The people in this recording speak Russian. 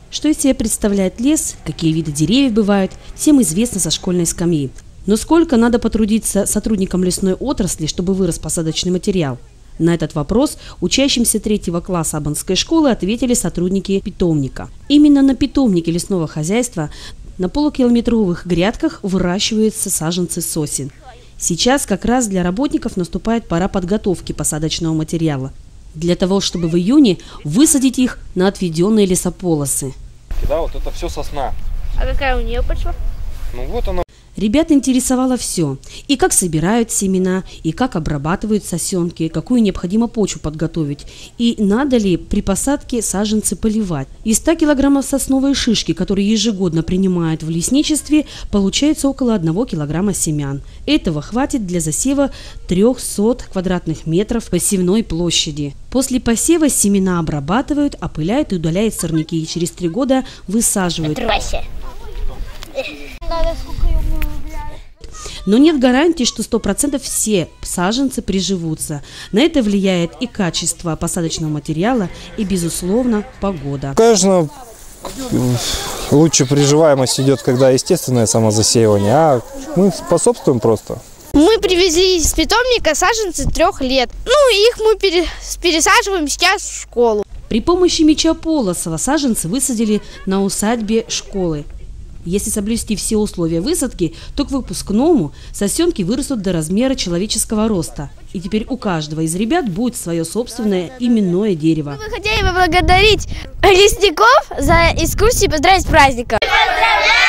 Что из себя представляет лес, какие виды деревьев бывают, всем известно со школьной скамьи. Но сколько надо потрудиться сотрудникам лесной отрасли, чтобы вырос посадочный материал? На этот вопрос учащимся 3-го класса Абанской школы ответили сотрудники питомника. Именно на питомнике лесного хозяйства на полукилометровых грядках выращиваются саженцы сосен. Сейчас как раз для работников наступает пора подготовки посадочного материала, для того, чтобы в июне высадить их на отведенные лесополосы. Да, вот это все сосна. А какая у нее почва? Ну вот она. Ребят интересовало все. И как собирают семена, и как обрабатывают сосенки, какую необходимо почву подготовить, и надо ли при посадке саженцы поливать. Из 100 килограммов сосновой шишки, которые ежегодно принимают в лесничестве, получается около 1 килограмма семян. Этого хватит для засева 300 квадратных метров посевной площади. После посева семена обрабатывают, опыляют и удаляют сорняки, и через 3 года высаживают. Но нет гарантии, что 100% все саженцы приживутся. На это влияет и качество посадочного материала, и, безусловно, погода. Конечно, лучше приживаемость идет, когда естественное самозасеивание, а мы способствуем просто. Мы привезли из питомника саженцы 3 лет. Их мы пересаживаем сейчас в школу. При помощи меча Полосова саженцы высадили на усадьбе школы. Если соблюсти все условия высадки, то к выпускному сосенки вырастут до размера человеческого роста. И теперь у каждого из ребят будет свое собственное именное дерево. Мы хотели бы поблагодарить лесников за экскурсию и поздравить с праздником. Поздравляю!